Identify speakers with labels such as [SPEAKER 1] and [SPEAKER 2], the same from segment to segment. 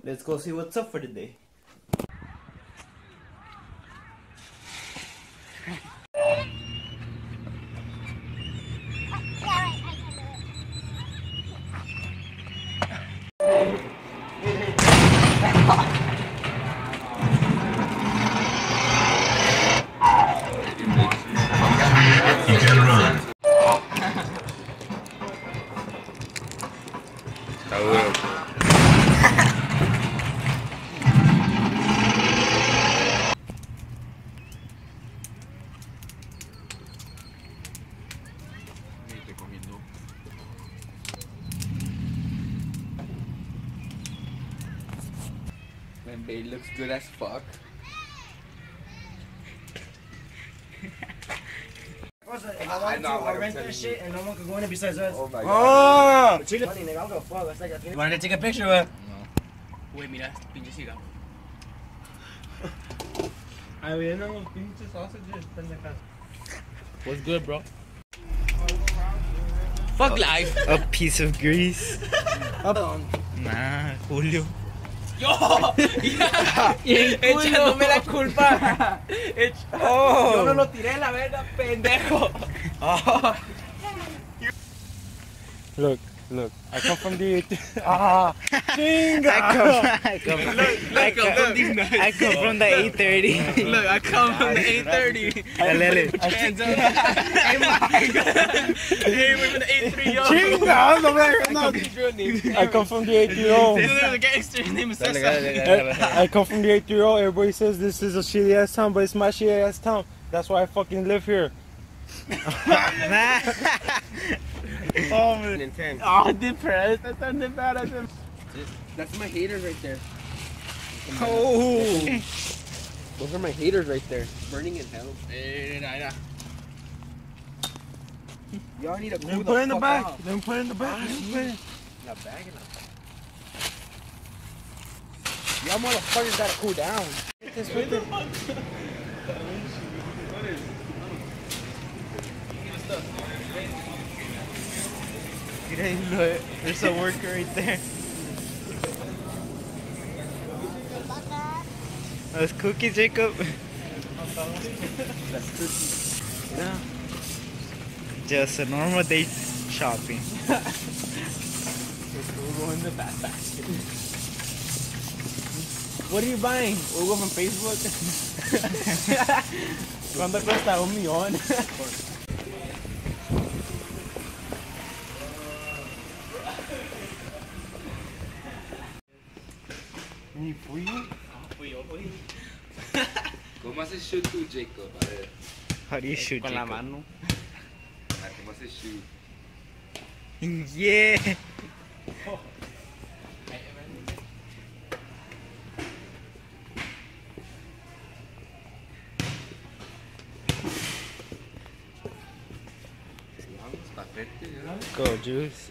[SPEAKER 1] Let's go see what's up for the day.
[SPEAKER 2] You can run.
[SPEAKER 3] My babe looks good as fuck.
[SPEAKER 1] I know, I'll rent that shit and no one can go in it besides us.
[SPEAKER 3] Oh my god.
[SPEAKER 1] Oh! Chile, nigga, I'll go fuck. It's like a... You wanted to take a picture with?
[SPEAKER 4] No. Wait, mira, pinche cigarro.
[SPEAKER 1] Ahí vienen los pinches sausages, pendejas.
[SPEAKER 4] What's good, bro? Fuck life.
[SPEAKER 5] A piece of grease. Nah, Julio.
[SPEAKER 4] Yo! Echándome la culpa. Yo no lo tiré la verga, pendejo.
[SPEAKER 1] Look, I come from the...
[SPEAKER 5] I come from the 8:30.
[SPEAKER 4] Look, I come from the 8:30. Hands up. Hey, my God. Hey, we're from the 8:3, yo.
[SPEAKER 1] I come from the 8-year-old.
[SPEAKER 4] This is a gangster. His name is Cesar.
[SPEAKER 1] I come from the 8-year-old. Everybody says this is a shitty ass town, but it's my shitty ass town. That's why I fucking live here. Oh, man. Intense.
[SPEAKER 4] Oh, depressed. That's not that bad.
[SPEAKER 3] That's my haters right there.
[SPEAKER 5] Oh.
[SPEAKER 3] Those are my haters right there. Burning in hell.
[SPEAKER 4] Nah.
[SPEAKER 3] Y'all need to cool
[SPEAKER 1] Then
[SPEAKER 3] the
[SPEAKER 1] put it in the
[SPEAKER 3] fuck
[SPEAKER 1] back.
[SPEAKER 3] off.
[SPEAKER 1] Then put it in the back.
[SPEAKER 3] In a bag in a Y'all motherfuckers gotta cool down.
[SPEAKER 5] There's a worker right there. That's cookies, Jacob.
[SPEAKER 1] Yeah.
[SPEAKER 5] Just a normal day shopping.
[SPEAKER 4] We'll go in the fast basket. What are you buying? We'll go from Facebook. ¿Cuánto cuesta? $1,000,000.
[SPEAKER 1] Ni fui.
[SPEAKER 3] ¿Cómo haces shoot tú, Jacob? A ver.
[SPEAKER 5] How do you shoot,
[SPEAKER 4] Con la
[SPEAKER 5] Jacob?
[SPEAKER 4] mano.
[SPEAKER 3] ¿Cómo haces shoot?
[SPEAKER 5] Yeah. Go, Juice.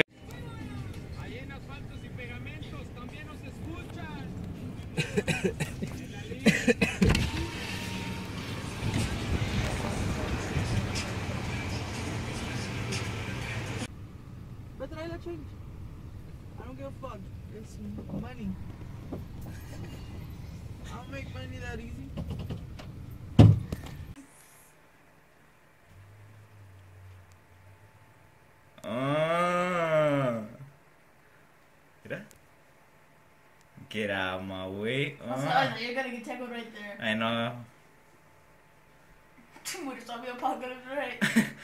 [SPEAKER 4] But trae la change. I don't give a fuck. It's money. I'll make money that easy.
[SPEAKER 5] Mira. Get out of my way.
[SPEAKER 6] You're gonna get tackled right there.
[SPEAKER 5] I know.
[SPEAKER 6] Muda zombie apocalypse, right?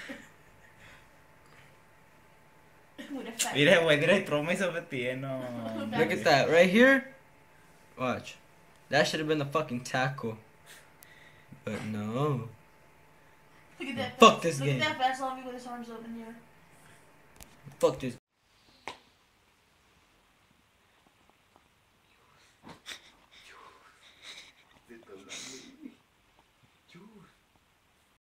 [SPEAKER 5] Mira, güey, mira, trauma se metía, no.
[SPEAKER 3] Look at that, right here. Watch. That should have been the fucking tackle. But no.
[SPEAKER 6] Look at that.
[SPEAKER 3] Fuck this
[SPEAKER 6] Look
[SPEAKER 3] game.
[SPEAKER 6] at that fast zombie with his arms open here.
[SPEAKER 3] Fuck this